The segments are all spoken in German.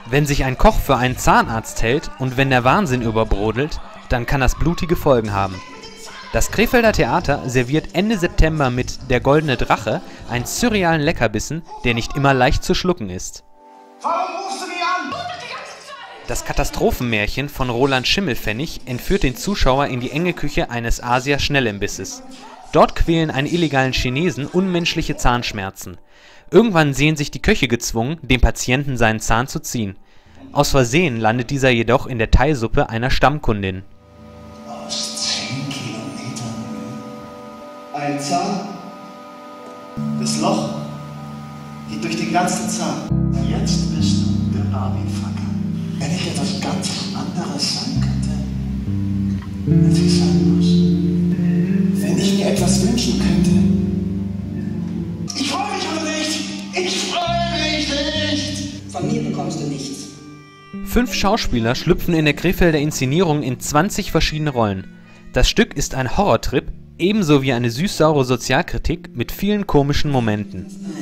Wenn sich ein Koch für einen Zahnarzt hält und wenn der Wahnsinn überbrodelt, dann kann das blutige Folgen haben. Das Krefelder Theater serviert Ende September mit Der goldene Drache einen surrealen Leckerbissen, der nicht immer leicht zu schlucken ist. Warum rufst du mich an? Das Katastrophenmärchen von Roland Schimmelpfennig entführt den Zuschauer in die enge Küche eines Asia-Schnellimbisses. Dort quälen einen illegalen Chinesen unmenschliche Zahnschmerzen. Irgendwann sehen sich die Köche gezwungen, dem Patienten seinen Zahn zu ziehen. Aus Versehen landet dieser jedoch in der Thaisuppe einer Stammkundin. Aus 10 Kilometern. Ein Zahn. Das Loch geht durch den ganzen Zahn. Jetzt bist du der Army-Fucker. Wenn ich etwas ganz anderes sein könnte, als ich sein muss. Wenn ich mir etwas wünschen könnte. Ich freue mich aber nicht! Ich freue mich nicht! Von mir bekommst du nichts. 5 Schauspieler schlüpfen in der Krefelder Inszenierung in 20 verschiedene Rollen. Das Stück ist ein Horrortrip, ebenso wie eine süß-saure Sozialkritik mit vielen komischen Momenten.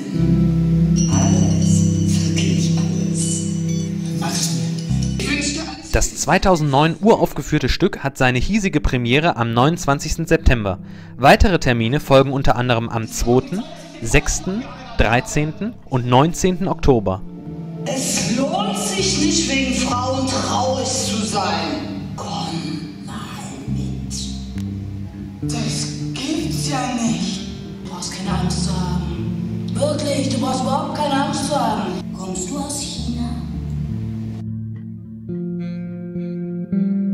Alles, wirklich alles. Mach's mir. Ich wünsche dir alles. Das 2009 uraufgeführte Stück hat seine hiesige Premiere am 29. September. Weitere Termine folgen unter anderem am 2., 6., 13. und 19. Oktober. Es lohnt sich nicht, wegen Frauen traurig zu sein. Komm mal mit. Das gibt's ja nicht. Du brauchst keine Angst zu haben. Wirklich, du brauchst überhaupt keine Angst zu haben. Kommst du aus China?